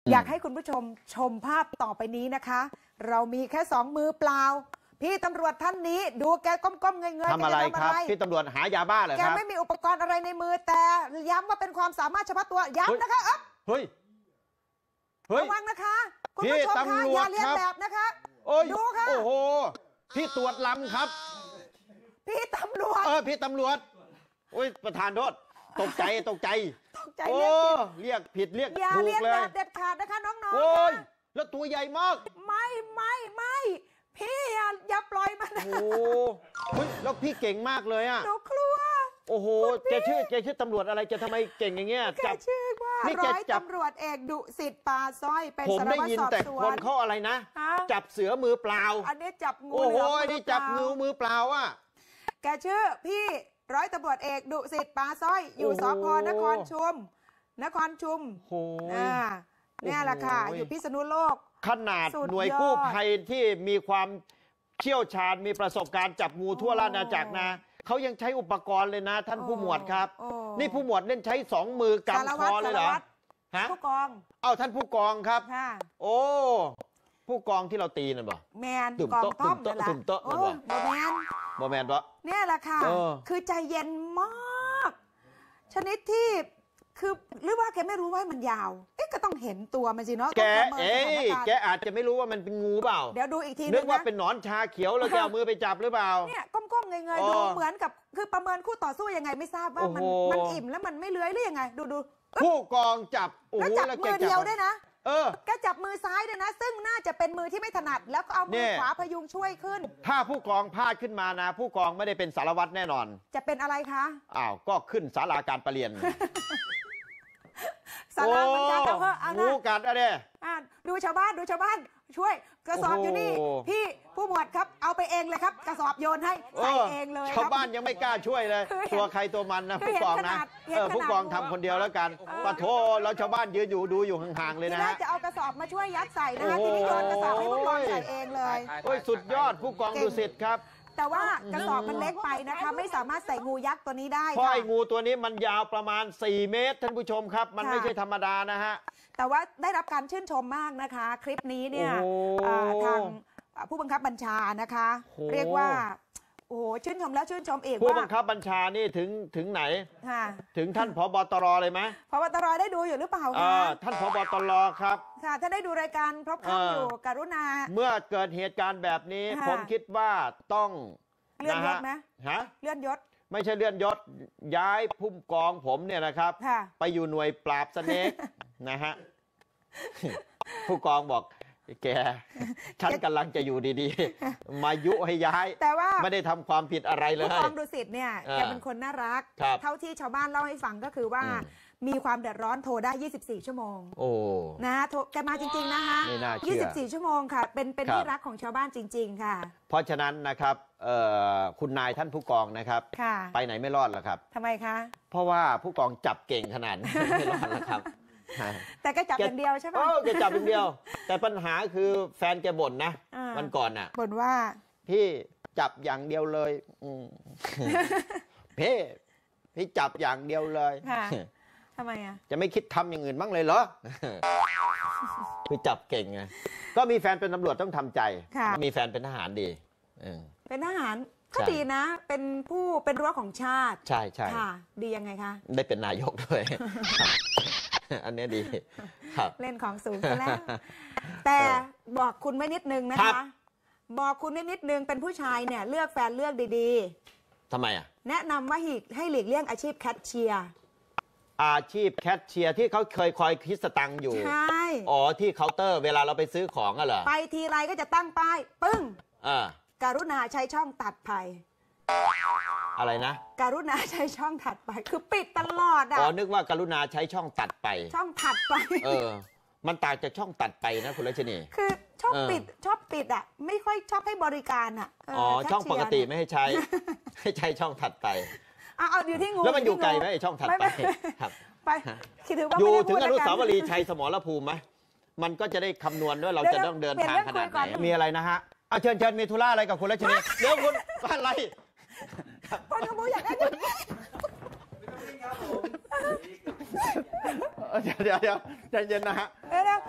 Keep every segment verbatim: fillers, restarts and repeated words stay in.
อยากให้คุณผู้ชมชมภาพต่อไปนี้นะคะ เรามีแค่สองมือเปล่าพี่ตำรวจท่านนี้ดูแกก้มๆเงยๆทำอะไรครับพี่ตำรวจหายาบ้าเหรอครับแกไม่มีอุปกรณ์อะไรในมือแต่ย้ำว่าเป็นความสามารถเฉพาะตัวย้ำนะคะเฮ้ยเฮ้ยระวังนะคะคุณผู้ชมคะอย่าเลียนแบบนะคะดูค่ะโอ้โหพี่ตรวจลำครับพี่ตำรวจเออพี่ตำรวจโอ้ยประธานโทษตกใจตกใจตกใจโอ้เรียกผิดเรียกถูกเลยอย่าเลียนแบบเด็ดขาดนะคะน้องๆโอ้ยแล้วตัวใหญ่มากไม่ไม่ไม่พี่อย่าอย่าปล่อยมันโอ้โหแล้วพี่เก่งมากเลยอ่ะหนูกลัวโอ้โหแกชื่อแกชื่อตำรวจอะไรจะทำไมเก่งอย่างเงี้ยแกชื่อว่าร้อยตำรวจเอกดุสิตปาสร้อยเป็นสารวัตรสอบสวนผมได้ยินแต่คนเขาอะไรนะจับเสือมือเปล่าอันนี้จับงูโอ้โหนี่จับงูมือเปล่าอ่ะแกชื่อพี่ร้อยตำรวจเอกดุสิตปาสร้อยอยู่สพนครชุมนครชุมโอ้เนี่ยแหละค่ะอยู่พิษณุโลกขนาดหน่วยกู้ภัยที่มีความเชี่ยวชาญมีประสบการณ์จับงูทั่วราชอาณาจักรนะเขายังใช้อุปกรณ์เลยนะท่านผู้หมวดครับนี่ผู้หมวดเล่นใช้สองมือกำคอเลยเหรอฮะผู้กองเอ้าท่านผู้กองครับโอ้ผู้กองที่เราตีน่ะบ่แมนกองต้อมนั่นแหละโอ้บ่แมนบ่แมนวะเนี่ยแหละค่ะคือใจเย็นมากชนิดที่คือหรือว่าแกไม่รู้ว่ามันยาวเอ๊ะก็ต้องเห็นตัวมันสิเนาะแกเอ๊ะแกอาจจะไม่รู้ว่ามันเป็นงูเปล่าเดี๋ยวดูอีกทีนึงนะนึกว่าเป็นหนอนชาเขียวแล้วแกเอามือไปจับหรือเปล่าเนี่ยก้มๆเงยๆดูเหมือนกับคือประเมินคู่ต่อสู้ยังไงไม่ทราบว่ามันมันอิ่มแล้วมันไม่เลื้อยหรือยังไงดูดูผู้กองจับโอ้แล้วจับมือเดียวด้วยนะเออแกจับมือซ้ายด้วยนะซึ่งน่าจะเป็นมือที่ไม่ถนัดแล้วก็เอามือขวาพยุงช่วยขึ้นถ้าผู้กองพลาดขึ้นมานะผู้กองไม่ได้เป็นสารวัตรแน่นอนจะเป็นอะไรคะอ้าวก็ขึ้นศาลาการประเรียนสาราเหมือนกันแต่ว่างูกัดอะไรดูชาวบ้านดูชาวบ้านช่วยกระสอบอยู่นี่พี่ผู้หมวดครับเอาไปเองเลยครับกระสอบโยนให้ใส่เองเลยชาวบ้านยังไม่กล้าช่วยเลยตัวใครตัวมันนะผู้กองนะเออผู้กองทำคนเดียวแล้วกันปะโถแล้วชาวบ้านยืนอยู่ดูอยู่ห่างๆเลยนะทีแรกจะเอากระสอบมาช่วยยัดใส่นะคะทีนี้โยนกระสอบให้ผู้กองใส่เองเลยโอ้ยสุดยอดผู้กองดุสิตครับแต่ว่ากระสอบมันเล็กไปนะคะไม่สามารถใส่งูยักษ์ตัวนี้ได้เพราะไอ้งูตัวนี้มันยาวประมาณสี่เมตรท่านผู้ชมครับมันไม่ใช่ธรรมดานะฮะแต่ว่าได้รับการชื่นชมมากนะคะคลิปนี้เนี่ยทางผู้บังคับบัญชานะคะเรียกว่าโอ้โหชื่นชมแล้วชื่นชมอีกว่าผู้บังคับบัญชานี่ถึงถึงไหนถึงท่านผบตรเลยไหมผบตรได้ดูอยู่หรือเปล่าคะท่านผบตรครับค่ะถ้าได้ดูรายการพบค่ำอยู่กรุณาเมื่อเกิดเหตุการณ์แบบนี้ผมคิดว่าต้องเลื่อนยศไหมฮะเลื่อนยศไม่ใช่เลื่อนยศย้ายผู้กองผมเนี่ยนะครับไปอยู่หน่วยปราบสเนกนะฮะผู้กองบอกแกฉันกำลังจะอยู่ดีๆมายุให้ย้ายแต่ว่าไม่ได้ทำความผิดอะไรเลยผู้กองดุสิตเนี่ยแกเป็นคนน่ารักเท่าที่ชาวบ้านเล่าให้ฟังก็คือว่ามีความเดือดร้อนโทรได้ยี่สิบสี่ชั่วโมงโอ้นะโทรแกมาจริงๆนะคะยี่สิบสี่ชั่วโมงค่ะเป็นเป็นที่รักของชาวบ้านจริงๆค่ะเพราะฉะนั้นนะครับคุณนายท่านผู้กองนะครับไปไหนไม่รอดหรอกครับทำไมคะเพราะว่าผู้กองจับเก่งขนาดไม่รอดแล้วครับแต่ก็จับอย่างเดียวใช่ไหมเออแกจับอย่างเดียวแต่ปัญหาคือแฟนแกบ่นนะวันก่อนน่ะบ่นว่าพี่จับอย่างเดียวเลยพี่พี่จับอย่างเดียวเลยทำไมอ่ะจะไม่คิดทำอย่างอื่นบ้างเลยเหรอคือจับเก่งไงก็มีแฟนเป็นตำรวจต้องทำใจมีแฟนเป็นทหารดีเป็นทหารก็ดีนะเป็นผู้เป็นรั้วของชาติใช่ใช่ค่ะดียังไงคะได้เป็นนายกด้วยอันนี้ดีครับเล่นของสูงซะแล้วแต่บอกคุณไว้นิดนึงนะคะบอกคุณไว้นิดนึงเป็นผู้ชายเนี่ยเลือกแฟนเลือกดีๆทำไมอ่ะแนะนำว่าให้หลีกเลี่ยงอาชีพแคชเชียร์อาชีพแคชเชียร์ที่เขาเคยคอยคิดสตังค์อยู่ใช่อ๋อที่เคาน์เตอร์เวลาเราไปซื้อของอะเหรอไปทีไรก็จะตั้งป้ายปึ้งอ่าการุณาใช้ช่องตัดไผ่อะไรนะการุณาใช้ช่องถัดไปคือปิดตลอดอ่ะอ๋อนึกว่าการุณาใช้ช่องตัดไปช่องถัดไปเออมันต่างจากช่องตัดไปนะคุณรัชนีคือชอบปิดชอบปิดอ่ะไม่ค่อยชอบให้บริการอ่ะอ๋อช่องปกติไม่ให้ใช้ให้ใช้ช่องถัดไปเอาเอาอยู่ที่งูแล้วมันอยู่ไกลไหมช่องถัดไปครับไปคิดถือว่าอยู่ถึงอนุสาวรีย์ชัยสมรภูมิไหมมันก็จะได้คำนวณด้วยเราจะต้องเดินทางขนาดไหนมีอะไรนะฮะเอาเชิญเชิญมีธุระอะไรกับคุณรัชนีเดี๋ยวคุณอะไรคนขโมยอยากได้เงินเดี๋ยวเดี๋ยวเดี๋ยวใจเย็นนะฮะ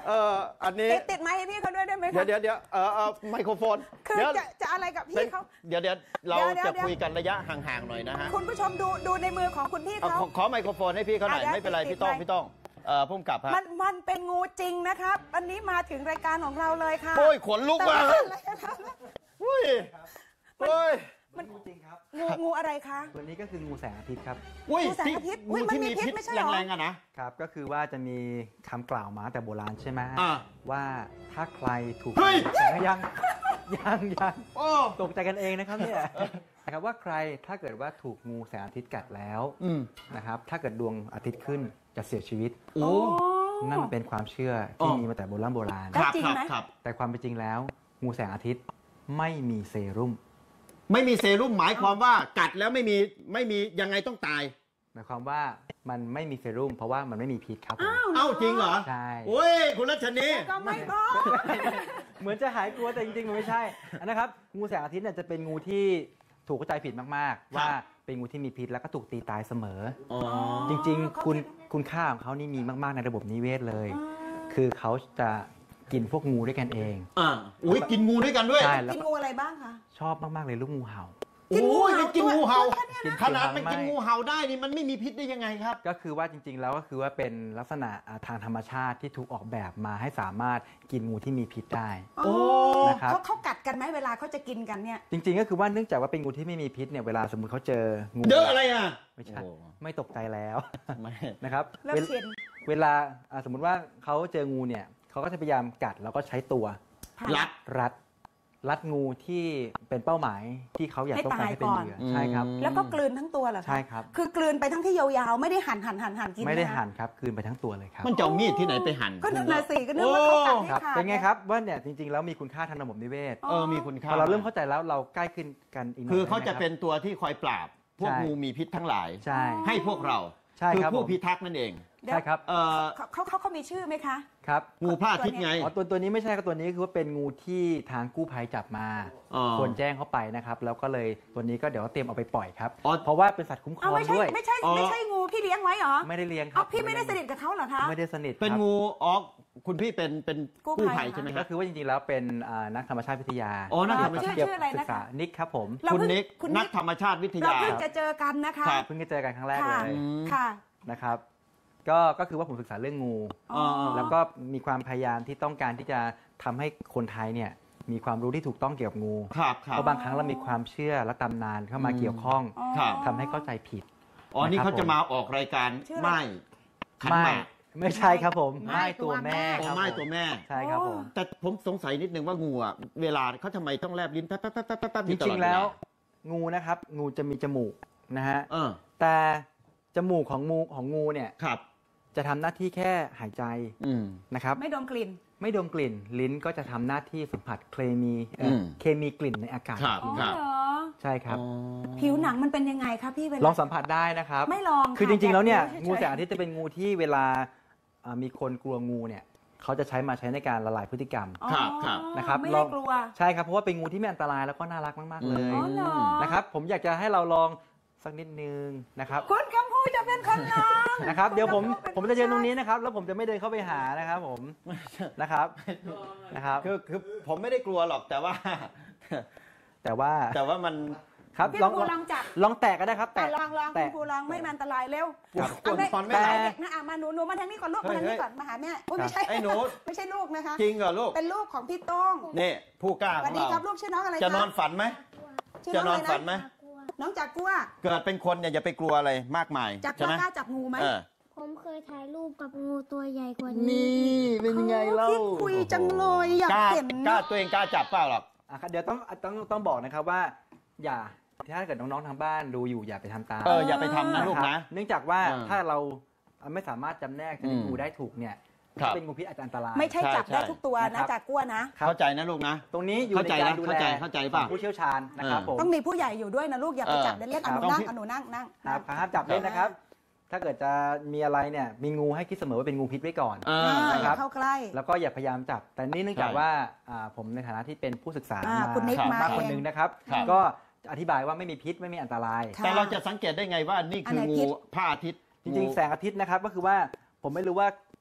เอออันนี้ติดติดไมค์ให้พี่เขาด้วยได้ไหมคะเดี๋ยวเดี๋ยวเดี๋ยวเออเออไมโครโฟนคือเดี๋ยวจะจะอะไรกับพี่เขาเดี๋ยวเดี๋ยวเราเดี๋ยวจะเดี๋ยวคุยกันระยะห่างๆหน่อยนะฮะคุณผู้ชมดูดูในมือของคุณพี่เอาเขาขอขอไมโครโฟนให้พี่เขาหน่อยอ่ะเดี๋ยวไม่เป็นไรติดพี่ต้องไมค์พี่ต้องเอ่อพุ่มกลับฮะมันมันเป็นงูจริงนะครับอันนี้มาถึงรายการของเราเลยค่ะโอ้ยขนลุกแต่ว่ะว่าอะไรคะอุ้ยเฮ้ยมันงูจริงครับงูงูอะไรคะตัวนี้ก็คืองูแสงอาทิตย์ครับอุ้ยงูแสงอาทิตย์อุ๊ยงูมันที่มีมีพิษพิษไม่ใช่เหรอแรงๆอะนะครับก็คือว่าจะมีคำกล่าวมาแต่โบราณใช่ไหมอ่าว่าถ้าใครถูกเฮ้ยแสงยังยังยังโอ้ตกใจกันเองนะครับเนี่ยนะครับว่าใครถ้าเกิดว่าถูกงูแสงอาทิตย์กัดแล้วอืมนะครับถ้าเกิดดวงอาทิตย์ขึ้นจะเสียชีวิตโอ้นั่นเป็นความเชื่อที่อ๋อมีมาแต่โบราณโบราณแล้วจริงไหมครับแต่ความเป็นจริงแล้ว งูแสงอาทิตย์ไม่มีเซรุ่มไม่มีเซรุ่มหมายความว่ากัดแล้วไม่มีไม่มียังไงต้องตายหมายความว่ามันไม่มีเซรุ่มเพราะว่ามันไม่มีพิษครับผมเอ้าจริงเหรอใช่โอ้ยคุณรัชนีก็ไม่บอกเหมือนจะหายกลัวแต่จริงๆมันไม่ใช่อันนะครับงูแสงอาทิตย์เนี่ยจะเป็นงูที่ถูกเข้าใจผิดมากๆ ว่าเป็นงูที่มีพิษแล้วก็ถูกตีตายเสมออ๋อจริงๆ คุณคุณค่าของเขานี่มีมากๆในระบบนิเวศเลย คือเขาจะกินพวกงูด้วยกันเองอ่าอุ้ยกินงูด้วยกันด้วยใช่แล้วกินก็งูอะไรบ้างคะชอบมากๆเลยลูกงูเห่ากินงูโอ้ยเห่ากินงูเห่าตัวแค่เนี้ยกินขนาดมันไม่กินงูเห่าได้นี่มันไม่มีพิษได้ยังไงครับก็คือว่าจริง ๆ แล้วก็คือว่าเป็นลักษณะอ่าทางธรรมชาติที่ถูกออกแบบมาให้สามารถกินงูที่มีพิษได้โอ้นะครับเขาเขากัดกันไหมเวลาเขาจะกินกันเนี่ยจริง ๆ ก็คือว่าเนื่องจากว่าเป็นงูที่ไม่มีพิษเนี่ยเวลาสมมติเขาเจองูเยอะอะไรอ่ะไม่ใช่โอ้ไม่ตกใจแล้วไม่นะครับเริ่มเวลชินเวลาอ่าสมมุติว่าเขาเจองูเนี่ยเขาก็จะพยายามกัดแล้วก็ใช้ตัวรัดรัดรัดงูที่เป็นเป้าหมายที่เขาอยากต้องการให้เป็นเหยื่อใช่ครับแล้วก็กลืนทั้งตัวเหรอคะใช่ครับคือกลืนไปทั้งที่ยาวๆ ไม่ได้หั่นหั่นหั่นหั่นกินไม่ได้ะคะหั่นครับคืนไปทั้งตัวเลยครับมันจะเอามีดที่ไหนไปหั่นก็นั่นน่ะสิก็นึกว่าเขากัดให้ครับขาดเป็นไงครับว่าเนี่ยจริง ๆ แล้วมีคุณค่าทางระบบนิเวศเออมีคุณพค่าอเราเริ่มเข้าใจแล้วเราใกล้ขึ้นกันอีกหน่อยคือเขาจะได้ไหมรับเป็นตัวที่คอยปราบ พวกใช่งูมีพิษทั้งหลายใช่ให้พวกเราใช่คือครับผู้ผมพิทักษ์นั่นเองเดี๋ยวใช่ครับเอ่อเขาเขาเขาเขามีชื่อไหมคะครับงูพระอาทิตย์ไงอ๋อตัวตัวนี้ไม่ใช่ครับตัวนี้คือว่าเป็นงูที่ทางกู้ภัยจับมาอ๋อควรแจ้งเข้าไปนะครับแล้วก็เลยตัวนี้ก็เดี๋ยวเตรียมเอาไปปล่อยครับอ๋อเพราะว่าเป็นสัตว์คุ้มครเอาองไม่ใช่ด้วยไม่ใช่อ๋อไม่ใช่งูพี่เลี้ยงไว้เหรอไม่ได้เลี้ยงครัเอาพี่ไม่ได้สนิทกับเขาเหรอคะไม่ได้สนิทเป็นครับงูอ๋อคุณพี่เป็นเป็นกู้กู้ภัภัยยใช่ไหมก็ครับคือว่าจริงๆแล้วเป็นอ่านักธรรมชาติวิทยาอ๋อนักธรรมชาติชื่อชื่ออะไรศึนะกษาคะนิกครับผมเราคุณเพิ่งนิกคุณนิกนักธรรมชาติวิทเรายาเพิ่งจะเจอกันนะคะครับเพิ่งจะเจอกันครั้งแรกค่ะเลยอืมค่ะนะครับก็ก็คือว่าผมศึกษาเรื่องงูอ๋อแล้วก็มีความพยายามที่ต้องการที่จะทำให้คนไทยเนี่ยมีความรู้ที่ถูกต้องเกี่ยวกับงูครับครัเพบราะบางครั้งเรามีความเชื่อและตำนานเข้ามาเกี่ยวข้องอ๋อครับทำให้เข้าใจผิดอ๋อนี่นะครับเขาจะมาออกรายการชื่ออะไรไม่ขันหไม่มากไม่ใช่ครับผมไม่ไม่ตัวแม่อ๋อครับไม่ผตัวแม่ใช่ครับผมแต่ผมสงสัยนิดนึงว่างูอ่ะเวลาเขาทำไมต้องแลบลิ้นแป๊บแป๊บแป๊บแป๊บแป๊บจอยู่ตริอง ดๆเาแล้วงูนะครับงูจะมีจมูกนะฮะเออแต่จมูกของงูของงูเนี่ยครับจะทำหน้าที่แค่หายใจอืมนะครับไม่ดมกลิ่นไม่ดมกลิ่นลิ้นก็จะทำหน้าที่สัมผัสเคมีเอ่ออมเคมีกลิ่นในอากาศครับอ๋อครับเหรอใช่ครับอ๋อผิวหนังมันเป็นยังไงคะพี่เวลลาองสัมผัสได้นะครับไม่ลองคือจริงๆแล้วเนี่ยฉๆงูแสงอาทิตย์จะเป็นงูที่เวลาอ่ามีคนกลัวงูเนี่ยเขาจะใช้มาใช้ในการละลายพฤติกรรมอ๋อครับครับนะครับไม่ลให้องกลัวใช่ครับเพราะว่าเป็นงูที่ไม่อันตรายแล้วก็น่ารักมากๆเลยอ๋อเหรอนะครับผมอยากจะให้เราลองสักนิดนึงนะครับคุณกัมพูจะเป็นคนลองนะครับเดี๋ยวผมคุณกัพูผมจะยืนตรงนี้นะครับแล้วผมจะไม่เดินเข้าไปหานะครับผมนะครับนะครับคือคือผมไม่ได้กลัวหรอกแต่ว่าแต่ว่าแต่ว่ามันครับพี่ลองครูลองลองจับลองแตะก็ได้ครับแต่แตะลองลองคุแตะณครูลองไม่มันอันตรายเร็วครับเอาได้กดฟันไม่แต่ได้เด็กนะอ่ะมาหนูหนูมาทางนี้ก่อนลูกเฮ้มาย ทางนี้เฮ้ยก่อนมาหาแม่อุ้ยไม่ใช่ไอ้หนูไม่ใช่ลูกนะคะจริงเหรอลูกเป็นลูกของพี่โต้งนี่ผู้กล้าสขวัอสงดีเราครับลูกชื่อน้องอะไรจะนอนคะฝันไหมชื่อจะน้องนอะอนไรฝันไหมนะน้องจากกัวเกิดเป็นคนเนี่ยอย่าไปกลัวอะไรมากมายจากกัใช่วไหมกล้าจับงูไหมเออผมเคยถ่ายรูปกับงูตัวใหญ่กว่านี่นี้เป็นยังไงเล่าคิดคุยจังเลยอยากกล้าเห็นกล้าตัวเองกล้าจับเปล่าหรอกอ่ะครับเดี๋ยวต้องต้องต้องบอกนะครับว่า อย่าถ้าเกิดน้องๆทางบ้านดูอยู่อย่าไปทำตามเอออย่าไปทำนะลูกครับนะเนื่องจากว่าเออถ้าเราไม่สามารถจำแนกชนิดอืมงูได้ถูกเนี่ยครับถ้าเป็นงูพิษอาจจะอันตรายไม่ใช่ใช่จับได้ใช่ทุกตัวนะนะครับ จากกัวนะครับเข้าใจนะลูกนะตรงนี้อยู่เข้าในใจการนะดูเข้าแลใจเข้าใจป่ะผู้เชี่ยวชาญนะครับผมต้องมีผู้ใหญ่อยู่ด้วยนะลูกอย่าไปเออจับเล่นๆเอาหนูต้องนั่งพี่เอาหนูนั่งนั่งครับห้ามจับเล่นนะครับ ถ้าเกิดจะมีอะไรเนี่ยมีงูให้คิดเสมอว่าเป็นงูพิษไว้ก่อนเออ่าออครัย่าบเข้าใกล้แล้วก็อย่าพยายามจับ แต่นี่เนื่องจากใช่ว่าอ่าผมในฐานะที่เป็นผู้ศึกษาอ่ามาคุณนิกครับมามาเอคนงหนึ่งนะครับครับก็อธิบายว่าไม่มีพิษไม่มีอันตรายค่ะแต่เราจะสังเกตได้ไงว่านี่คืออันไหนงูพิษพระอาทิตย์จริงๆ แสงอาทิตย์นะครับก็คือว่าผมไม่รู้ว่า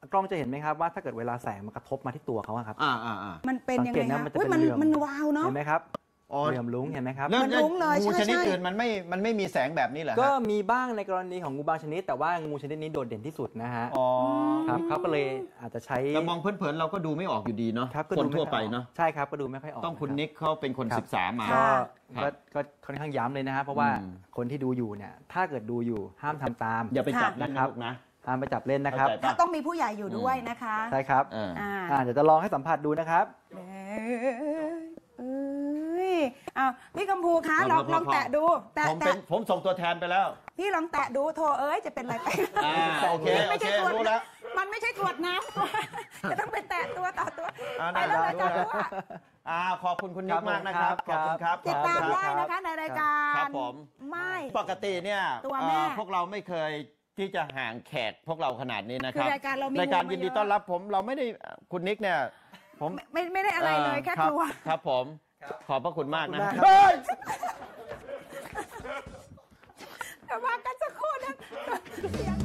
กล้องจะเห็นไหมครับว่าถ้าเกิดเวลาแสงมันกระทบมาที่ตัวเขาอะครับอ่าอ่าอ่ามันเป็นยังไงสังเกตนะคะมันจะอุ๊ยเป็นมันเหลืองมันวาวเนาะเห็นไหมครับอ๋อเหลื่อมลุ้งเห็นไหมครับแล้วมันรุ้งเลยงูใช่ชนิดใช่อื่นมันไม่มันไม่มีแสงแบบนี้เหรอฮะก็มีบ้างในกรณีของงูบางชนิด แต่ว่างูชนิดนี้โดดเด่นที่สุดนะฮะอ๋อครับเขาก็เลยอาจจะใช้เรามองเผินๆเราก็ดูไม่ออกอยู่ดีเนาะครับก็คนดูม่ทั่วค่ไปอยออกเนาะใช่ครับก็ดูไม่ค่อยออกต้องคุณะรับนิกเขาเป็นคนครับศึกษามาก็ครัก็บก็ค่อนข้างย้ำเลยนะครับเพราะว่าอืมคนที่ดูอยู่เนี่ยถ้าเกิดดูอยู่ห้ามทำตามอย่าไปจับค่ะนะนะคครัรับบ นะห้ามไปจับเล่นนะครับเข้าใจถ้าต้องมีผู้ใหญ่อยู่ด้วยนะคะใช่ครับเอออ่าอ่าเดี๋ยวจะลองให้สัมผัสดูนะครับเอ้ยเอาพี่กัมพูคะลองพอพอลองแตะดูแตะผมเป็แตะนผมส่งตัวแทนไปแล้วพี่ลองแตะดูโทรเอ้ยจะเป็นอะไรไปอ่าโอเคมันโอไม่เคใช่ขวดรู้แล้วมันไม่ใช่ขวดน้ำ จะต้องไปแตะตัวต่อตัวอ่าไปแล้วได้รายการได้รู้อะอ่าขอบคุณคุณนิกมากนะครับคขรัอบบ คุณครับติดตามขอบคุณได้ครับนะคะในรายการครับผมไม่ปกติเนี่ยตัวแม่เอ่อพวกเราไม่เคยที่จะห่างแขกพวกเราขนาดนี้นะคคือรับรายการเรามีรายการงูมายินดีเยอะต้อนรับผมเราไม่ได้คุณนิกเนี่ยผมไม่ไม่ได้อะไรเลยแค่รับกลัวครับผมขอบพระคุณมากนะขอบคุณมากครับเฮ้ยเดี๋ยวมากันสักครู่นะ